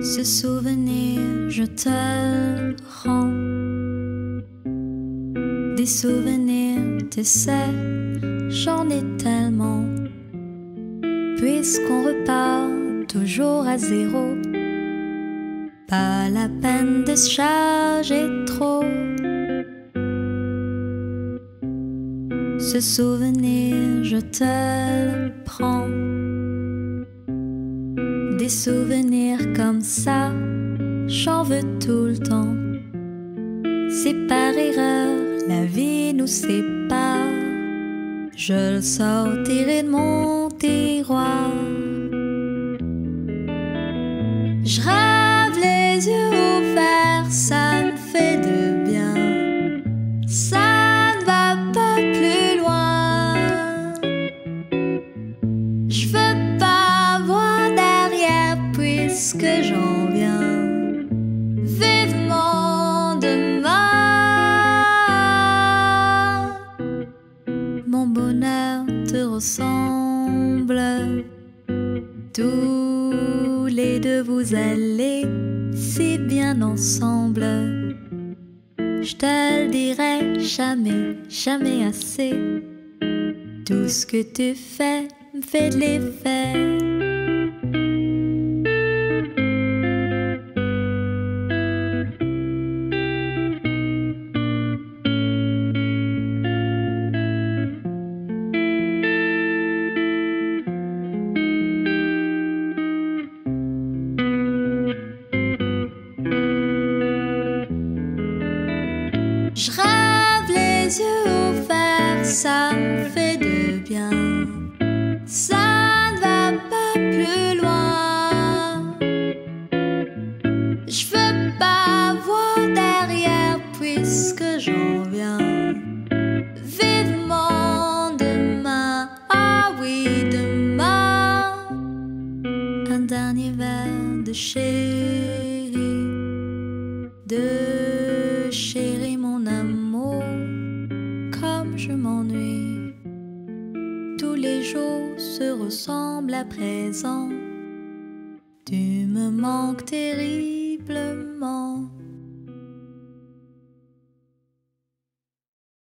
Ce souvenir, je te le rends. Des souvenirs, tu sais, j'en ai tellement. Puisqu'on repart toujours à zéro, pas la peine de se charger trop. Ce souvenir, je te le prends. Des souvenirs comme ça, j'en veux tout le temps. C'est par erreur, la vie nous sépare. Je le sortirai de mon tiroir. Je rêve les yeux ouverts, ça me fait du bien. Ça ne va pas plus loin. Je veux pas voir derrière puisque j'en viens. Vivement demain. Mon bonheur te ressemble. Tous les deux vous allez si bien ensemble. Je te le dirai jamais, jamais assez. Tout ce que tu fais me fait de l'effet. Je rêve les yeux ouverts, ça me fait du bien. Ça ne va pas plus loin. Je veux pas voir derrière puisque j'en viens. Vivement demain, ah oui demain. Un dernier verre de chéri, de chéri mon amour. Comme je m'ennuie, tous les jours se ressemblent à présent. Tu me manques terriblement.